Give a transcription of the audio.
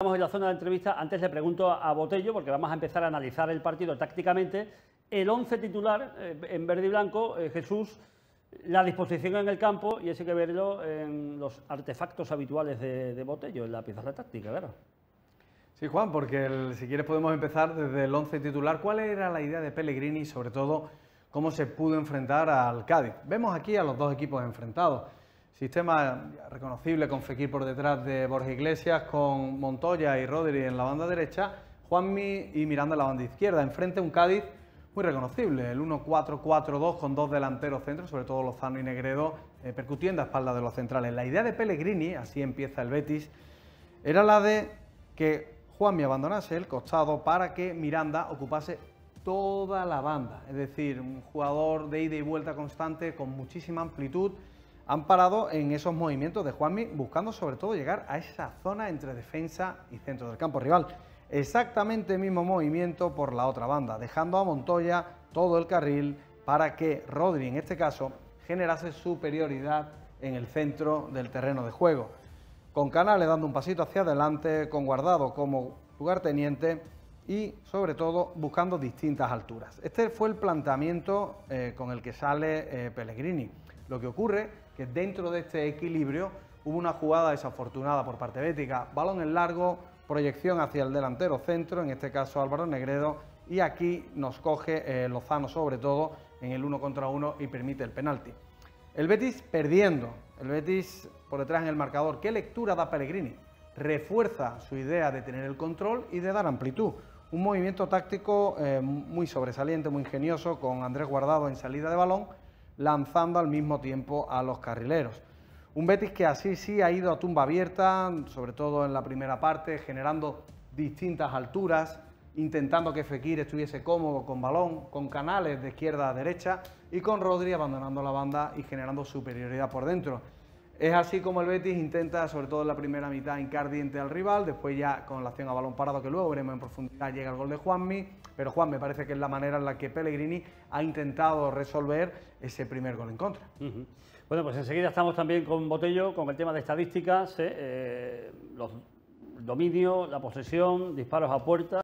entramos en la zona de entrevista, antes le pregunto a Botello, porque vamos a empezar a analizar el partido tácticamente, el 11 titular en verde y blanco, Jesús, la disposición en el campo, y eso hay que verlo en los artefactos habituales de Botello, en la pizarra táctica, claro. Sí, Juan, porque si quieres podemos empezar desde el 11 titular. ¿Cuál era la idea de Pellegrini y sobre todo cómo se pudo enfrentar al Cádiz? Vemos aquí a los dos equipos enfrentados. Sistema reconocible con Fekir por detrás de Borja Iglesias, con Montoya y Rodri en la banda derecha, Juanmi y Miranda en la banda izquierda. Enfrente un Cádiz muy reconocible, el 1-4-4-2 con dos delanteros centros, sobre todo Lozano y Negredo, percutiendo a espaldas de los centrales. La idea de Pellegrini, así empieza el Betis, era la de que Juanmi abandonase el costado para que Miranda ocupase toda la banda, es decir, un jugador de ida y vuelta constante con muchísima amplitud, amparado en esos movimientos de Juanmi, buscando sobre todo llegar a esa zona entre defensa y centro del campo rival. Exactamente el mismo movimiento por la otra banda, dejando a Montoya todo el carril para que Rodri, en este caso, generase superioridad en el centro del terreno de juego. Con Canales dando un pasito hacia adelante, con Guardado como lugarteniente y sobre todo buscando distintas alturas. Este fue el planteamiento con el que sale Pellegrini. Lo que ocurre que dentro de este equilibrio hubo una jugada desafortunada por parte bética, balón en largo, proyección hacia el delantero centro, en este caso Álvaro Negredo, y aquí nos coge Lozano sobre todo en el 1 contra 1 y permite el penalti. El Betis perdiendo, el Betis por detrás en el marcador. ¿Qué lectura da Pellegrini? Refuerza su idea de tener el control y de dar amplitud. Un movimiento táctico muy sobresaliente, muy ingenioso, con Andrés Guardado en salida de balón, lanzando al mismo tiempo a los carrileros. Un Betis que así sí ha ido a tumba abierta, sobre todo en la primera parte, generando distintas alturas, intentando que Fekir estuviese cómodo con balón, con Canales de izquierda a derecha y con Rodri abandonando la banda y generando superioridad por dentro. Es así como el Betis intenta, sobre todo en la primera mitad, hincar diente al rival, después ya con la acción a balón parado, que luego veremos en profundidad, llega el gol de Juanmi, pero Juan me parece que es la manera en la que Pellegrini ha intentado resolver ese primer gol en contra. Bueno, pues enseguida estamos también con Botello, con el tema de estadísticas, los dominios, la posesión, disparos a puerta.